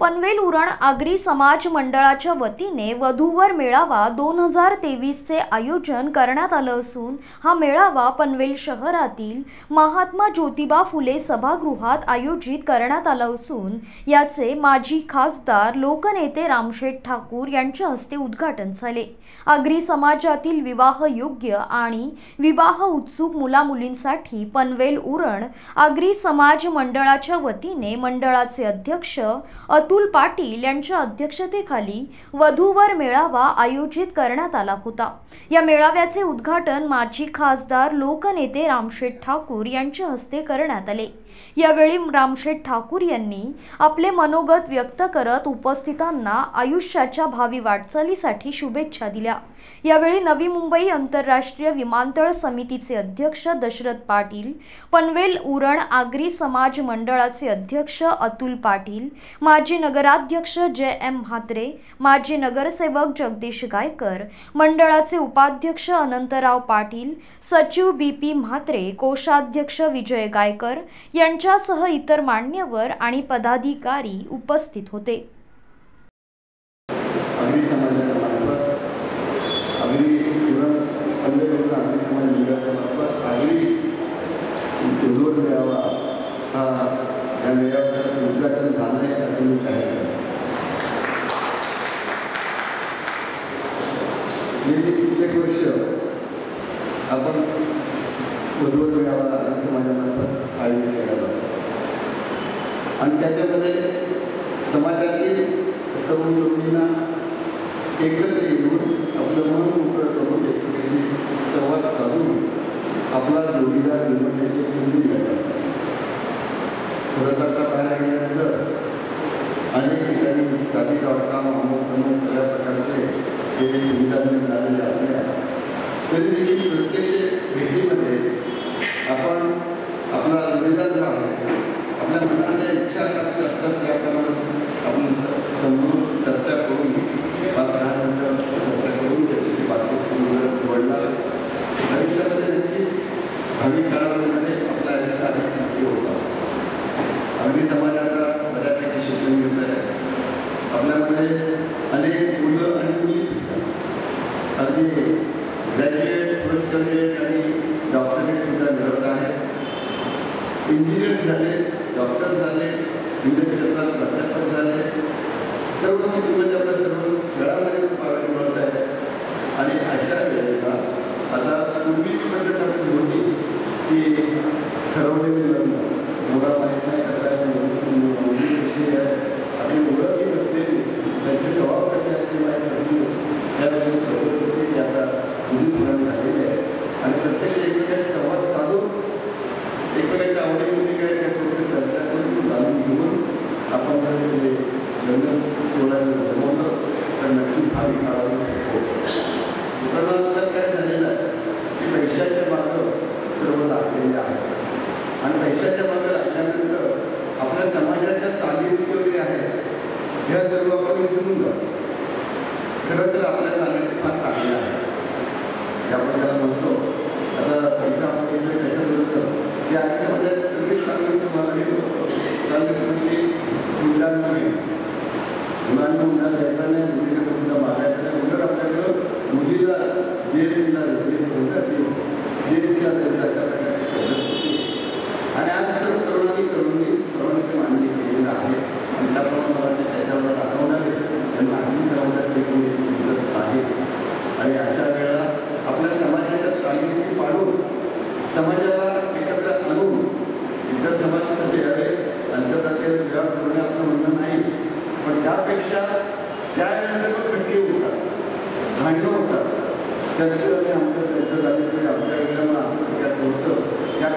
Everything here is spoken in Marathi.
पनवेल उरण आगरी समाज मंडळाच्या वतीने वधूवर मेळावा 2023 चे आयोजन करण्यात आलं असून हा मेळावा पनवेल शहरातील महात्मा ज्योतिबा फुले सभागृहात आयोजित करण्यात आला असून याचे माजी खासदार लोकनेते रामशेठ ठाकूर यांच्या हस्ते उद्घाटन झाले। आगरी समाजातील विवाह योग्य आणि विवाह उत्सुक मुलामुलींसाठी पनवेल उरण आगरी समाज मंडळाच्या वतीने मंडळाचे अध्यक्ष अतुल पाटील यांच्या अध्यक्षतेखाली वधूवर मेळावा आयोजित करण्यात आला होता। या मेळाव्याचे उद्घाटन माजी खासदार लोकनेते रामशेठ ठाकूर यांच्या हस्ते करण्यात आले। यावेळी रामशेठ ठाकूर यांनी आपले मनोगत व्यक्त करत उपस्थितांना आयुष्याच्या भावी वाटचालीसाठी शुभेच्छा दिल्या। यावेळी नवी मुंबई आंतरराष्ट्रीय विमानतळ समितीचे अध्यक्ष दशरथ पाटील, पनवेल उरण आगरी समाज मंडळाचे अध्यक्ष अतुल पाटील, माजी नगराध्यक्ष JM म्हात्रे, माजी नगरसेवक जगदीश गायकर, मंडळाचे उपाध्यक्ष अनंतराव पाटील, सचिव BP म्हात्रे, कोषाध्यक्ष विजय गायकर यांच्यासह इतर मान्यवर आणि पदाधिकारी उपस्थित होते। उद्घाटन झालंय असं मी काय गेली कित्येक वर्ष आपण वधूवर मेळावा आगरी समाजामार्फत आयोजित केला जातो आणि त्याच्यामध्ये समाजातील तरुण तरुणींना एकत्र येऊन आपलं मन मोकळं करून एकमेकांशी संवाद साधून आपला जोडीदार निवडण्याची संधी मिळत असते। खरं तर आता पाहायला गेल्यानंतर अनेक ठिकाणी Shaadi.com अमुक सगळ्या प्रकारचे जे सुविधा मिळालेले असल्या तरी देखील प्रत्यक्ष भेटीमध्ये आपण आपला जोडीदार जो आहे आपल्या मनातल्या इच्छा आकांक्षा असतात त्याप्रमाणे आपण समोर चर्चा करून 5-10 मिनिटं चर्चा करून त्याची बातचीत निवडणार आयुष्यामध्ये नक्कीच भावी काळामध्ये आपल्या आयुष्यात अधिक शक्य होतात। आगरी समाजाला बऱ्यापैकी शिक्षण मिळत आहे। आपल्यामध्ये अनेक मुलं आणि मुली सुद्धा अगदी ग्रॅज्युएट, पोस्ट ग्रॅज्युएट आणि डॉक्टरेट सुद्धा मिळवत आहेत। इंजिनियर्स झाले, डॉक्टर झाले, विविध क्षेत्रात प्राध्यापक झाले, सर्व स्थितीमध्ये आपल्या सर्व खेळामध्ये पार्ट मिळवत आहेत। आणि अशा वेळेला आता पूर्वीची पद्धत आपली होती की ठरवलेली लग्न मुला माहीत नाही कसं आहे, मुलगी कशी आहे, आपली ओळखही नसलेली त्यांचे स्वभाव कसे आहेत ते माहीत नसली त्यावेळी पद्धत होती ती आता पूर्वीप्रमाणे झालेली आहे। आणि प्रत्यक्ष एकमेकांशी संवाद साधून एकमेकांच्या आवडीमध्ये काय त्या थोडीशी चर्चा करून जाणून घेऊन आपण जर लग्न सोहळ्याला जमवलं तर नक्की भावी काळाला शिकतो। मित्रांनो काय झालेलं आहे की पैशाच्या मागं सर्व लागलेले आहे आणि पैशाच्या मागं लागल्यानंतर आपल्या समाजाच्या चालीरीती वगैरे आहेत ह्या सर्व आपण विसरून जातो। खरं तर आपल्या चालीरीती फार चांगल्या आहेत आपण त्याला म्हणतो। आता इथं आपण गेलो त्याच्याबरोबर की आजच्या समाजात सगळीच चांगली तुम्हाला चांगली मुलांना मुला द्यायचा नाही, मुलीला मुलीला मागायचं नाही, उलट आपल्याकडं मुलीला देश दिला देश दिला द्यायचा अशा प्रकारची पद्धत होती। आणि आज सर्व तरुणांनी सर्वांनी ते मान्य केलेलं आहे आणि त्याप्रमाणे मला त्याच्यावर दाखवणारे त्यांना आधी सर्वांना दिसत आहे। आणि अशा वेळेला आपल्या समाजाच्या चालीरीती पाडून समाजाला एकत्र आणून इतर समाजासाठी यावे अंतर्जातीय विवाह करून आपलं म्हणणं नाही, पण त्यापेक्षा त्यावेळेला खटके होतात, भांडणं होतात। त्याच्यावर आमचं त्यांचं झालं तरी आमच्या वेळेला असं प्रकारचं होतं त्या